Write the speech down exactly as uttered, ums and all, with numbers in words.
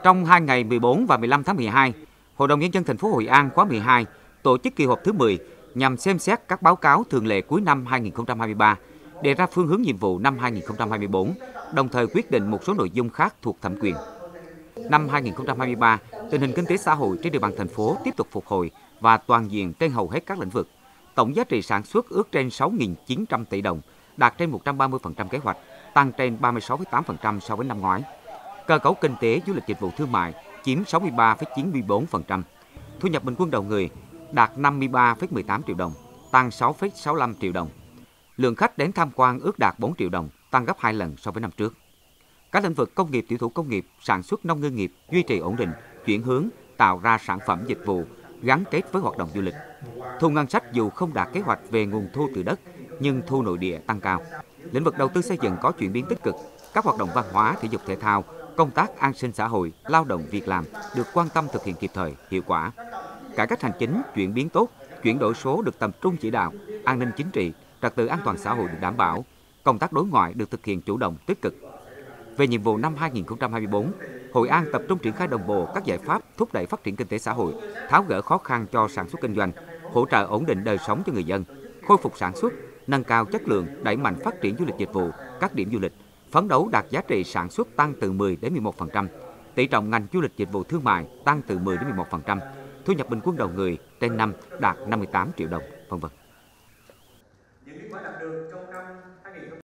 Trong hai ngày mười bốn và mười lăm tháng mười hai, Hội đồng Nhân dân thành phố Hội An khóa mười hai tổ chức kỳ họp thứ mười nhằm xem xét các báo cáo thường lệ cuối năm hai nghìn không trăm hai mươi ba, đề ra phương hướng nhiệm vụ năm hai nghìn không trăm hai mươi tư, đồng thời quyết định một số nội dung khác thuộc thẩm quyền. Năm hai nghìn không trăm hai mươi ba, tình hình kinh tế xã hội trên địa bàn thành phố tiếp tục phục hồi và toàn diện trên hầu hết các lĩnh vực. Tổng giá trị sản xuất ước trên sáu nghìn chín trăm tỷ đồng, đạt trên một trăm ba mươi phần trăm kế hoạch, tăng trên ba mươi sáu phẩy tám phần trăm so với năm ngoái. Cơ cấu kinh tế du lịch dịch vụ thương mại chiếm sáu mươi ba phẩy chín mươi tư phần trăm. Thu nhập bình quân đầu người đạt năm mươi ba phẩy mười tám triệu đồng, tăng sáu phẩy sáu mươi lăm triệu đồng. Lượng khách đến tham quan ước đạt bốn triệu đồng, tăng gấp hai lần so với năm trước. Các lĩnh vực công nghiệp, tiểu thủ công nghiệp, sản xuất nông ngư nghiệp duy trì ổn định, chuyển hướng tạo ra sản phẩm dịch vụ gắn kết với hoạt động du lịch. Thu ngân sách dù không đạt kế hoạch về nguồn thu từ đất, nhưng thu nội địa tăng cao. Lĩnh vực đầu tư xây dựng có chuyển biến tích cực, các hoạt động văn hóa, thể dục thể thao, công tác an sinh xã hội, lao động việc làm được quan tâm thực hiện kịp thời, hiệu quả. Cải cách hành chính chuyển biến tốt, chuyển đổi số được tập trung chỉ đạo, an ninh chính trị, trật tự an toàn xã hội được đảm bảo, công tác đối ngoại được thực hiện chủ động, tích cực. Về nhiệm vụ năm hai nghìn không trăm hai mươi tư, Hội An tập trung triển khai đồng bộ các giải pháp thúc đẩy phát triển kinh tế xã hội, tháo gỡ khó khăn cho sản xuất kinh doanh, hỗ trợ ổn định đời sống cho người dân, khôi phục sản xuất, nâng cao chất lượng, đẩy mạnh phát triển du lịch dịch vụ, các điểm du lịch, phấn đấu đạt giá trị sản xuất tăng từ mười đến mười một phần trăm, tỷ trọng ngành du lịch dịch vụ thương mại tăng từ mười đến mười một phần trăm, thu nhập bình quân đầu người trên năm đạt năm mươi tám triệu đồng, vân vân.